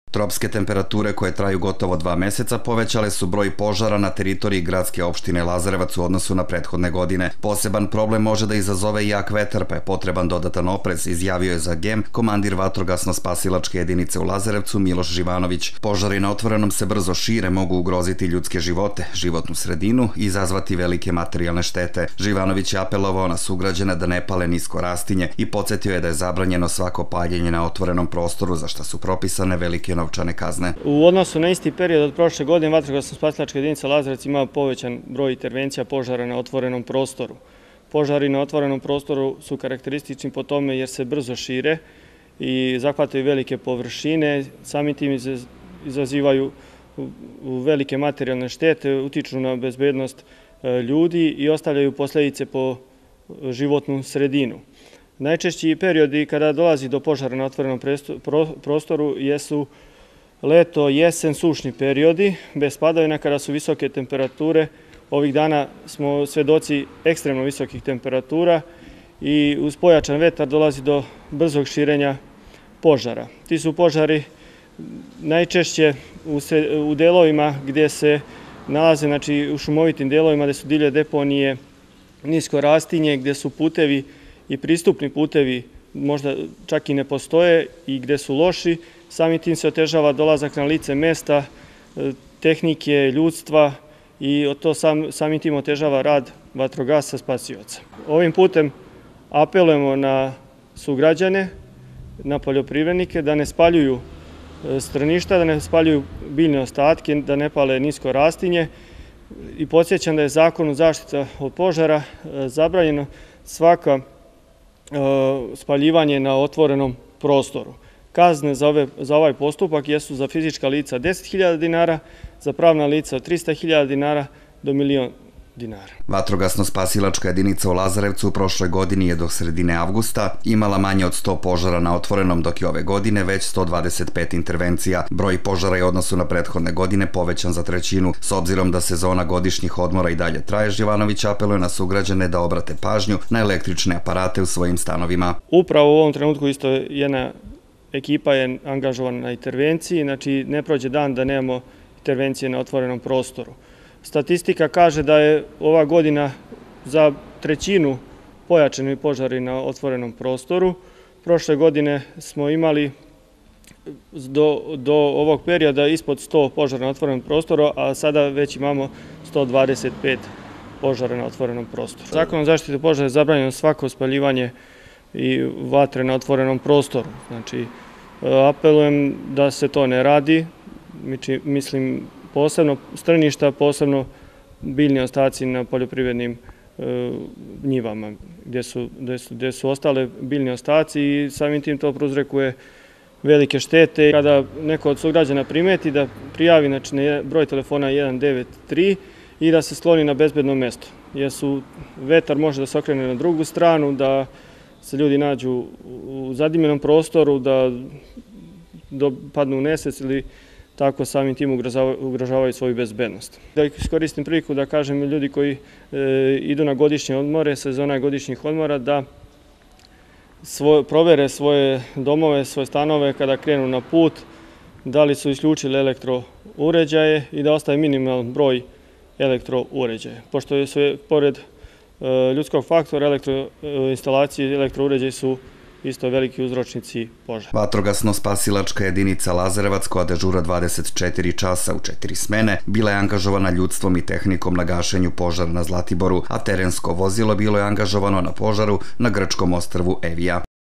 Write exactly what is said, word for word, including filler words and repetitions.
Tropske temperature koje traju gotovo dva meseca povećale su broj požara na teritoriji gradske opštine Lazarevac u odnosu na prethodne godine. Poseban problem može da izazove jak vetar, pa je potreban dodatan oprez, izjavio je za G E M komandir vatrogasno-spasilačke jedinice u Lazarevcu Miloš Živanović. Požari na otvorenom se brzo šire, mogu ugroziti ljudske živote, životnu sredinu i izazvati velike materijalne štete. Živanović je apelovao na sugrađane da ne pale nisko rastinje i podsjetio je da je zabranjeno svako paljenje na otvorenom prostoru, za šta su propisane velike novčane kazne. U odnosu na isti period od prošle godine vatrogasno-spasilačka jedinica Lazarevac ima povećan broj intervencija požara na otvorenom prostoru. Požari na otvorenom prostoru su karakteristični po tome jer se brzo šire i zahvataju velike površine, samim tim izazivaju velike materijalne štete, utiču na bezbednost ljudi i ostavljaju posljedice po životnu sredinu. Najčešći periodi kada dolazi do požara na otvorenom prostoru jesu leto, jesen, sušni periodi, bez padavina kada su visoke temperature. Ovih dana smo svedoci ekstremno visokih temperatura i uz pojačan vetar dolazi do brzog širenja požara. Ti su požari najčešće u delovima gdje se nalaze, znači u šumovitim delovima gdje su divlje deponije, nisko rastinje, gdje su putevi i pristupni putevi možda čak i ne postoje i gdje su loši. Samim tim se otežava dolazak na lice mesta, tehnike, ljudstva i to samim tim otežava rad vatrogasca spasioca. Ovim putem apelujemo na sugrađane, na poljoprivrednike da ne spaljuju straništa, da ne spaljuju biljne ostatke, da ne pale nisko rastinje i podsjećam da je Zakonom zaštite od požara zabranjeno svaka spaljivanje na otvorenom prostoru. Kazne za ovaj postupak jesu za fizička lica deset hiljada dinara, za pravna lica od trista hiljada dinara do milion dinara. Vatrogasno-spasilačka jedinica u Lazarevcu u prošloj godini je do sredine avgusta imala manje od sto požara na otvorenom, dok je ove godine već sto dvadeset pet intervencija. Broj požara je u odnosu na prethodne godine povećan za trećinu. S obzirom da sezona godišnjih odmora i dalje traje, Živanović apeluje na sugrađane da obrate pažnju na električne aparate u svojim stanovima. Upravo u ovom trenutku isto jedna ekipa je angažovana na intervenciji, znači ne prođe dan da nemamo intervencije na otvorenom prostoru. Statistika kaže da je ova godina za trećinu pojačani požari na otvorenom prostoru. Prošle godine smo imali do ovog perioda ispod sto požara na otvorenom prostoru, a sada već imamo sto dvadeset pet požara na otvorenom prostoru. Zakonom zaštite požara je zabranjeno svako spaljivanje i vatre na otvorenom prostoru. Znači, apelujem da se to ne radi, mislim posebno straništa, posebno biljni ostaci na poljoprivrednim njivama gdje su ostale biljni ostaci i samim tim to prouzrokuje velike štete. Kada neko od sugrađana primeti da prijavi na broj telefona jedan devet tri i da se skloni na bezbedno mesto, jer vetar može da se okrene na drugu stranu, da se ljudi nađu u zadimljenom prostoru, da padnu u nesvest ili tako samim tim ugrožavaju svoju bezbednost. Da iskoristim priliku da kažem ljudi koji idu na godišnje odmore, sezona godišnjih odmora, da provere svoje domove, svoje stanove kada krenu na put, da li su isključili elektrouređaje i da ostaje minimalan broj elektrouređaja. Pošto je sve pored ljudskog faktora, elektroinstalacije i elektrouređaji su isto veliki uzročnici požara. Vatrogasno-spasilačka jedinica Lazarevac, koja dežura dvadeset četiri časa u četiri smene, bila je angažovana ljudstvom i tehnikom na gašenju požara na Zlatiboru, a terensko vozilo bilo je angažovano na požaru na grčkom ostrvu Evija.